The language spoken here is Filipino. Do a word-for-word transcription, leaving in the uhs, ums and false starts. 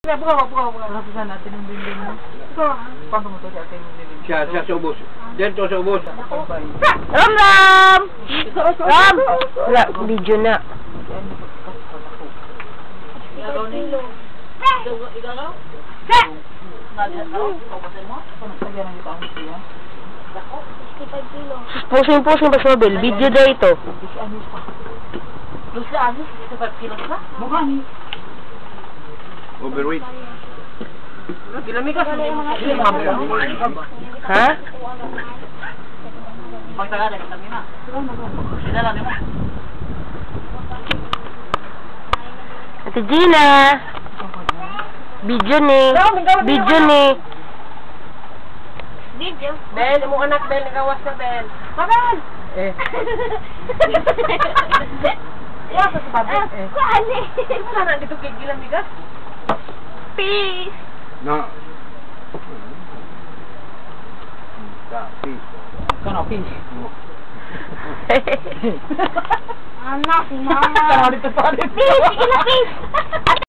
Kaya buka, buka, buka. Lapisan natin yung binding mo. Paano mo to sa ating binding? Siya, siya sa ubos. Dito sa ubos. Ram Ram! Ram! Wala, video na. Igagaw na ilo. Igagaw? Pusing-pusing ba sa mobile? Video na ito. Doon sa anis, sixty-five kilos na? Mukha ni. Overweight. Kilamikas. Ha? Pagtaga rin, kami na. Sinala ni mo. Ate Gina! Video ni. Video ni. Video? Bel, mo anak Bel, nagawas na Bel. Mabel! Eh. Iwas sa babel. Eh. Kuali! Wala na dito kay Kilamikas. Peace! Na. Peace. Kano, peace. Anak, si mama. Kano dito pa. Peace! Ina, peace!